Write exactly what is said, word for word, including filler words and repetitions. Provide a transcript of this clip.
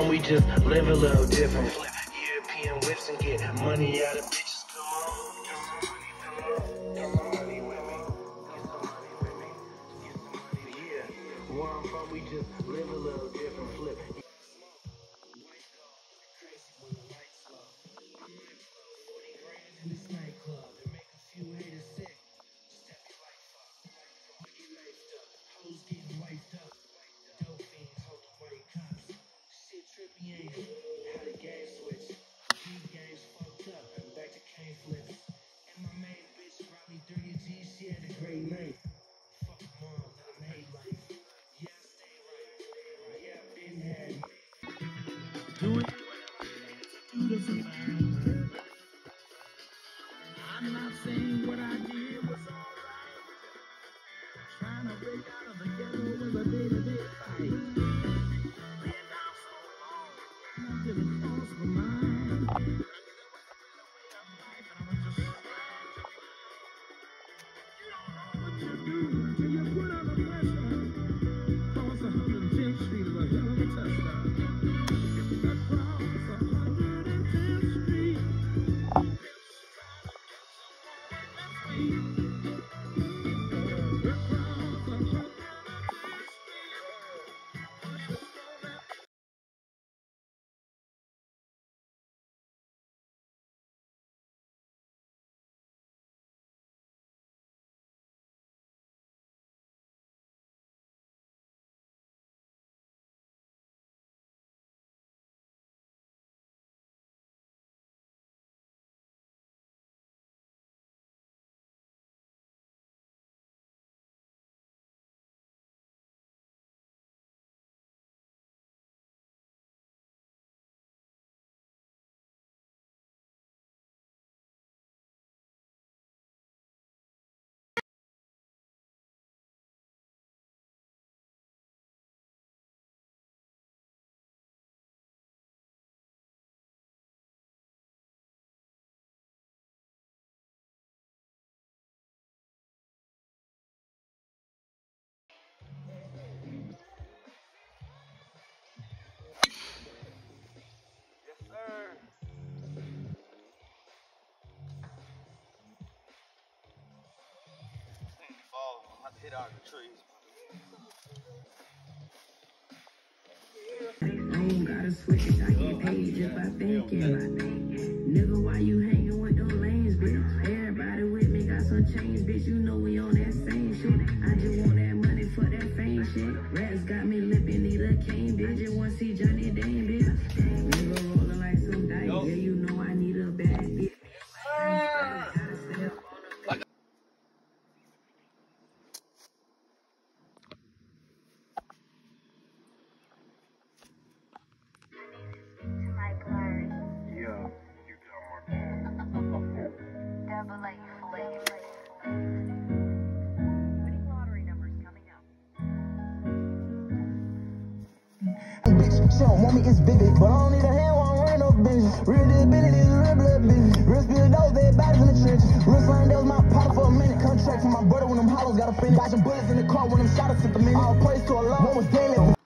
from, we just live a little different. Flip European whips and get money out of bitches. Come on, get some money with me. Get some money with me. Get some money, yeah. Where I'm from, we just live a little different. Flip. In this nightclub, they make a few haters sick. Step your life up, we get laced up. Hoes getting wiped up. Dope fiends holding white cops. Shit trippy ain't how the game switch. These games fucked up. Back to cane flips. And my main bitch brought me thirty G's. She had a great night. Fuck mom, let him hate life. Yeah, I stay right. Yeah, I been had me. Do it. Do the survive. I'm not saying what I did was alright. Trying to break out of the ghetto was a day-to-day fight. Been down so long, nothing to cross my mind. I knew there was a better way of life, and I was just trying to find. You don't know what you do till you put under pressure. Cross one hundred tenth Street is a hell of a tester. Across one hundred tenth Street. Hit out the trees. I ain't gotta switch it, I get paid if I think it. Nigga, why you hanging with them lanes, bitch? Everybody with me got some change, bitch. You know we on that same shit. I just want that money for that fame shit. Rats got me lipping, need a cane, bitch. You wanna see Johnny Dane, bitch? Nigga rolling like some dice. Yeah, you know I need a bad bitch. She don't want me, it's vivid, but I don't need a hand while I'm running up business. Real disability is real blood business. Real spirit those dead bodies in the trenches. Real slime, that was my partner for a minute. Contract for my brother when them hollows got a finish. Dodging bullets in the car when them shotters took a minute. All praise to Allah, one was dead.